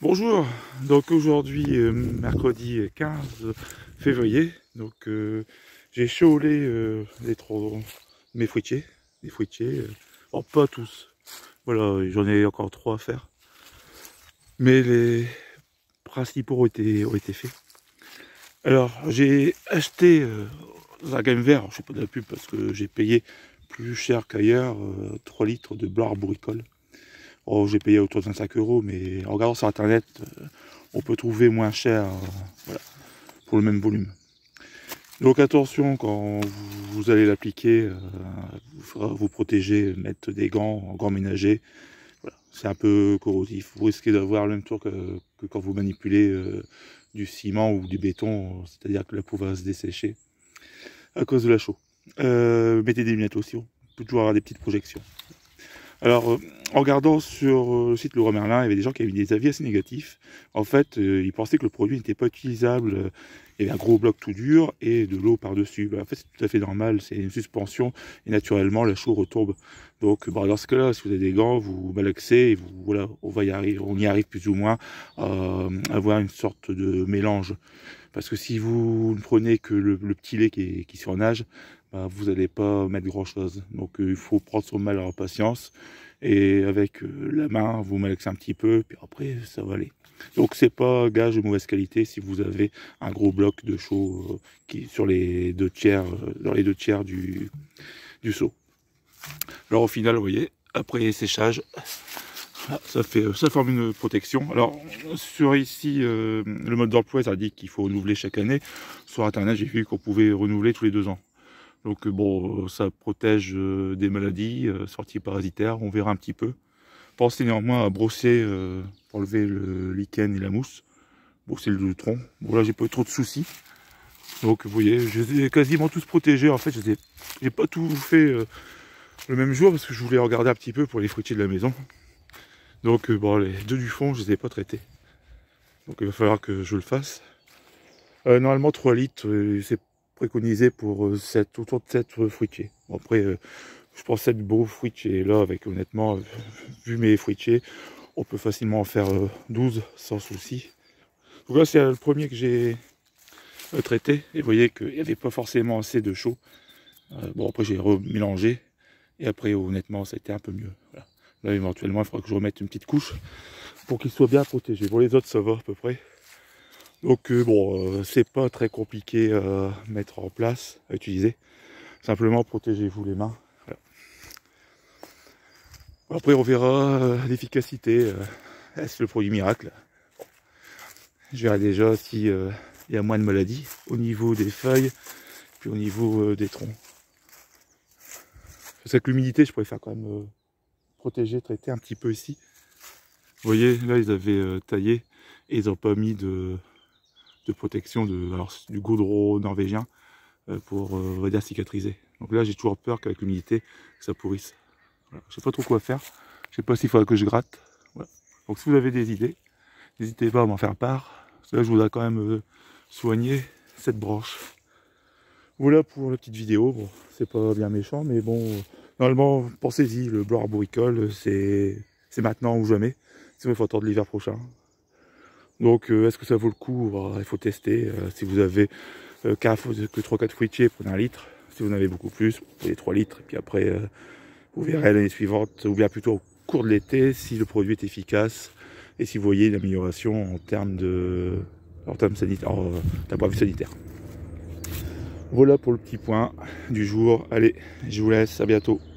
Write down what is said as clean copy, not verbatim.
Bonjour, donc aujourd'hui mercredi 15 février, donc j'ai échaulé mes fruitiers, les fruitiers, bon pas tous, voilà j'en ai encore 3 à faire, mais les principaux ont été faits. Alors j'ai acheté dans un gamme vert, je sais pas de la pub parce que j'ai payé plus cher qu'ailleurs, 3 litres de blanc arboricole. Oh, j'ai payé autour de 25 €, mais en regardant sur internet, on peut trouver moins cher, voilà, pour le même volume. Donc attention quand vous allez l'appliquer, vous faudra vous protéger, mettre des gants ménagers. Voilà, c'est un peu corrosif. Vous risquez d'avoir le même tour que quand vous manipulez du ciment ou du béton, c'est-à-dire que la peau va se dessécher à cause de la chaux. Mettez des lunettes aussi, on peut toujours avoir des petites projections. Alors, en regardant sur le site Leroy Merlin, il y avait des gens qui avaient des avis assez négatifs. En fait, ils pensaient que le produit n'était pas utilisable. Il y avait un gros bloc tout dur et de l'eau par-dessus. En fait, c'est tout à fait normal. C'est une suspension et naturellement, la chaux retombe. Donc, dans ce cas-là, si vous avez des gants, vous malaxez et voilà, on y arrive plus ou moins à avoir une sorte de mélange. Parce que si vous ne prenez que le petit lait qui surnage, vous n'allez pas mettre grand chose. Donc il faut prendre son mal en patience et avec la main vous malaxez un petit peu, puis après ça va aller. Donc c'est pas gage de mauvaise qualité si vous avez un gros bloc de chaux qui sur les 2/3, dans les 2/3 du seau. Alors au final, vous voyez, après séchage, ça forme une protection. Alors sur ici, le mode d'emploi, ça dit qu'il faut renouveler chaque année. Sur internet, j'ai vu qu'on pouvait renouveler tous les 2 ans. Donc bon, ça protège des maladies, sorties parasitaires, on verra un petit peu. Pensez néanmoins à brosser pour enlever le lichen et la mousse, brosser le tronc. Bon là j'ai pas eu trop de soucis. Donc vous voyez, je les ai quasiment tous protégés. En fait, j'ai pas tout fait le même jour parce que je voulais regarder un petit peu pour les fruitiers de la maison. Donc bon, les deux du fond, je les ai pas traités. Donc il va falloir que je le fasse. Normalement 3 litres, c'est préconisé pour autour de 7 fruitiers. Bon, après, je prends 7 beaux fruitiers là, avec honnêtement, vu mes fruitiers, on peut facilement en faire 12 sans souci. Donc là, c'est le premier que j'ai traité, et vous voyez qu'il n'y avait pas forcément assez de chaux. Bon, après, j'ai remélangé, et après, honnêtement, ça a été un peu mieux. Voilà. Là, éventuellement, il faudra que je remette une petite couche pour qu'il soit bien protégé. Pour les autres, ça va à peu près. Donc bon, c'est pas très compliqué à mettre en place, à utiliser. Simplement protégez-vous les mains. Voilà. Après on verra l'efficacité. Est-ce le produit miracle? Je verrai déjà si il y a moins de maladies au niveau des feuilles, puis au niveau des troncs. Parce qu'avec l'humidité, je pourrais faire quand même protéger, traiter un petit peu ici. Vous voyez, là ils avaient taillé et ils n'ont pas mis de protection du goudron norvégien pour on va dire cicatriser. Donc là j'ai toujours peur qu'avec l'humidité ça pourrisse. Voilà. Je sais pas trop quoi faire. Je sais pas s'il faudra que je gratte. Voilà. Donc si vous avez des idées, n'hésitez pas à m'en faire part. Parce que là je voudrais quand même soigner cette branche. Voilà pour la petite vidéo. Bon, c'est pas bien méchant, mais bon, normalement pensez-y, le blanc arboricole c'est maintenant ou jamais. Sinon il faut attendre l'hiver prochain. Donc est-ce que ça vaut le coup? Il faut tester. Si vous avez que 3-4 fruitiers, prenez 1 litre. Si vous en avez beaucoup plus, vous prenez 3 litres. Et puis après, vous verrez l'année suivante, ou bien plutôt au cours de l'été, si le produit est efficace et si vous voyez une amélioration en termes sanitaire, d'un point de vue sanitaire. Voilà pour le petit point du jour. Allez, je vous laisse, à bientôt.